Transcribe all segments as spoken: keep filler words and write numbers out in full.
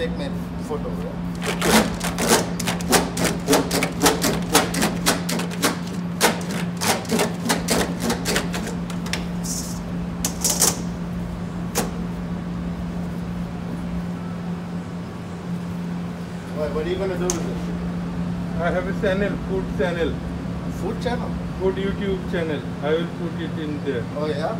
take my photo, right? What are you gonna do with it? I have a channel, food channel. Food channel? Food YouTube channel. I will put it in there. Oh yeah?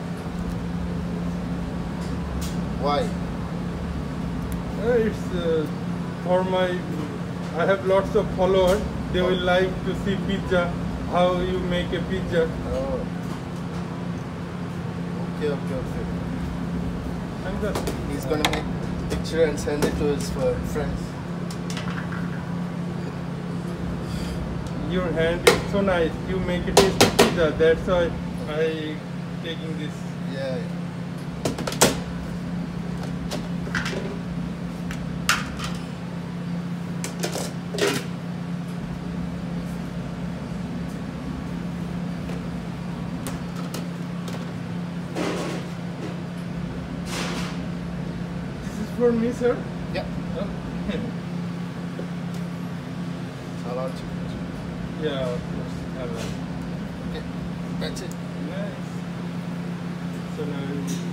Why? Uh, it's uh, for my, I have lots of followers. They Oh. will like to see pizza, how you make a pizza. Oh. Okay, okay, okay. And just, He's gonna make a picture and send it to his uh, friends. your hand is so nice. You make a tasty pizza. That's why I taking this. Yeah. This is for me, sir. Yeah. Oh. Halal Chicken. Yeah, of course. Halal. Okay. That's it. Nice. So now.